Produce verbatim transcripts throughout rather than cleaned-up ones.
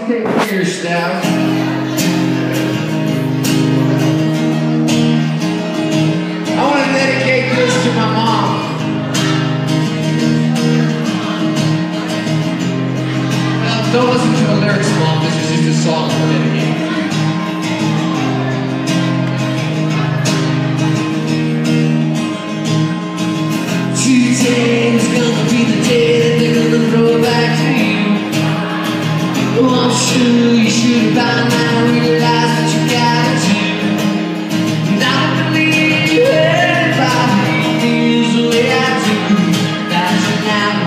take care of your staff. I want to dedicate this to my mom. Well, don't listen to the lyrics, Mom. This is just a song for dedicating. Today's gonna be the day that they're gonna throw back to you. Oh, I'm sure you should by now realize what you gotta do. And I don't believe everybody feels the way I do. That's it now.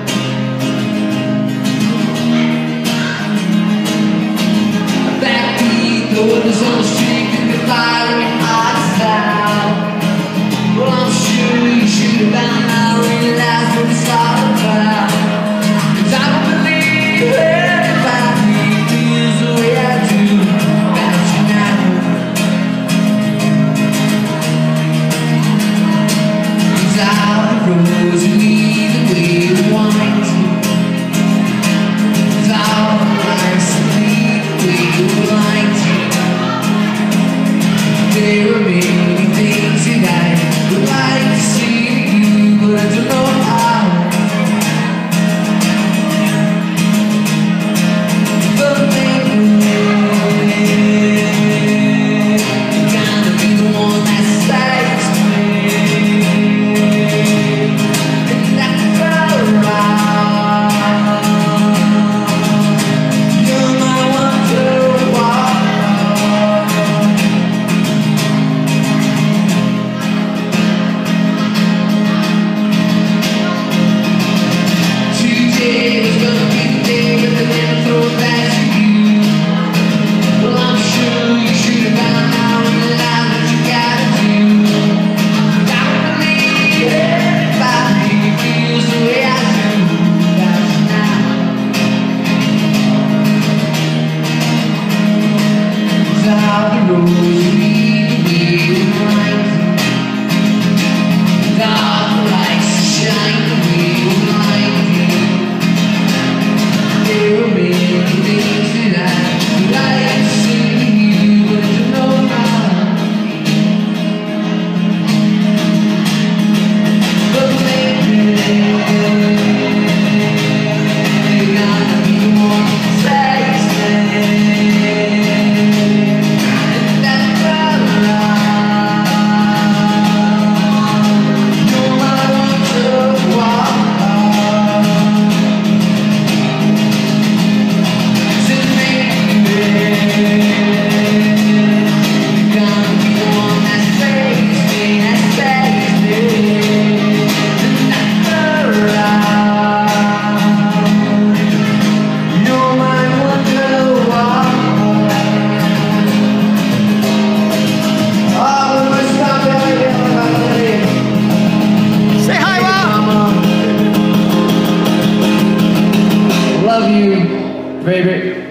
Backbeat, the windows on the street, and goodbye when your heart's out. Well, I'm sure you should by now realize what it's all about. 'Cause I don't believe everybody feels the way I do about you now. 'Cause all the roads lead the way we want to. 'Cause all the lights lead the way we like to. There are many things that I would like to see you, but I don't know how. But maybe you're gonna be the one that saves me, and that's alright. You're my wonder-wall. Today's gonna be the day that they never throw it back to you. Well, I'm sure you should have by now realized what you gotta do. I don't believe everybody feels the way I do about you now. 'Cause all the roads lead the way we like to. 'Cause all the lights shine the way we like to. There are many things that I would like to say to you, but I don't know how. But maybe you're gonna be the one that saves me, and that's alright. You're my wonder-wall. Say hi, Mom! Love you, baby.